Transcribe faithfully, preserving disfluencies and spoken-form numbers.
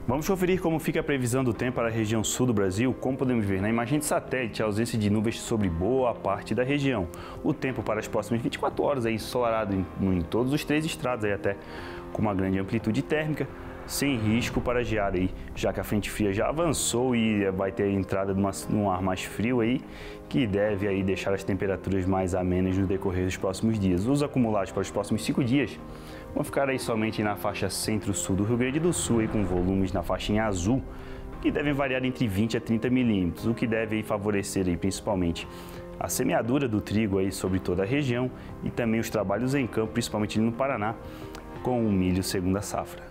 Vamos conferir como fica a previsão do tempo para a região sul do Brasil. Como podemos ver na imagem de satélite, a ausência de nuvens sobre boa parte da região. O tempo para as próximas vinte e quatro horas é ensolarado em, em todos os três estrados, aí até com uma grande amplitude térmica, sem risco para geada aí, já que a frente fria já avançou e vai ter a entrada de, uma, de um ar mais frio aí, que deve aí deixar as temperaturas mais amenas no decorrer dos próximos dias. Os acumulados para os próximos cinco dias vão ficar aí somente na faixa centro-sul do Rio Grande do Sul, aí, com volumes na faixa em azul, que devem variar entre vinte a trinta milímetros, o que deve aí favorecer aí, principalmente a semeadura do trigo aí sobre toda a região e também os trabalhos em campo, principalmente no Paraná, com o milho segunda safra.